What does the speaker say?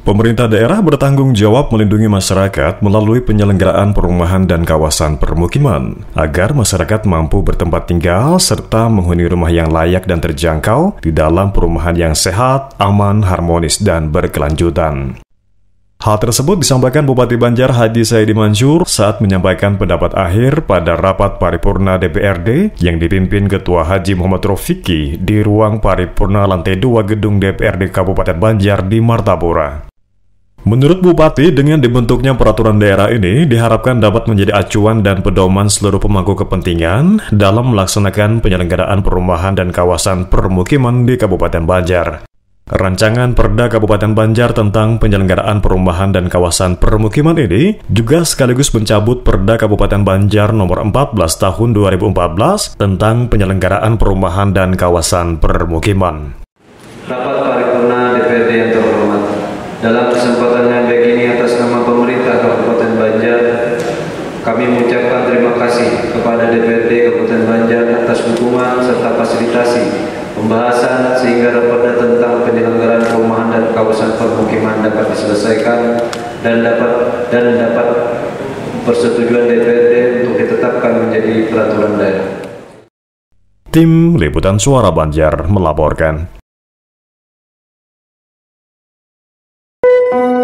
Pemerintah daerah bertanggung jawab melindungi masyarakat melalui penyelenggaraan perumahan dan kawasan permukiman, agar masyarakat mampu bertempat tinggal serta menghuni rumah yang layak dan terjangkau di dalam perumahan yang sehat, aman, harmonis, dan berkelanjutan. Hal tersebut disampaikan Bupati Banjar Haji Saidi Mansur saat menyampaikan pendapat akhir pada rapat paripurna DPRD yang dipimpin Ketua Haji Muhammad Rofiki di ruang paripurna lantai 2 gedung DPRD Kabupaten Banjar di Martapura. Menurut Bupati, dengan dibentuknya peraturan daerah ini diharapkan dapat menjadi acuan dan pedoman seluruh pemangku kepentingan dalam melaksanakan penyelenggaraan perumahan dan kawasan permukiman di Kabupaten Banjar. Rancangan Perda Kabupaten Banjar tentang penyelenggaraan perumahan dan kawasan permukiman ini juga sekaligus mencabut Perda Kabupaten Banjar nomor 14 tahun 2014 tentang penyelenggaraan perumahan dan kawasan permukiman. Rapat paripurna DPRD yang terhormat, dalam kesempatan yang baik ini atas nama pemerintah Kabupaten Banjar, kami mengucapkan terima kasih kepada DPRD Kabupaten Banjar atas dukungan serta fasilitasi pembahasan sehingga raperda tentang penyelenggaraan perumahan dan kawasan permukiman dapat diselesaikan dan dapat persetujuan DPRD untuk ditetapkan menjadi peraturan daerah. Tim Liputan Suara Banjar melaporkan.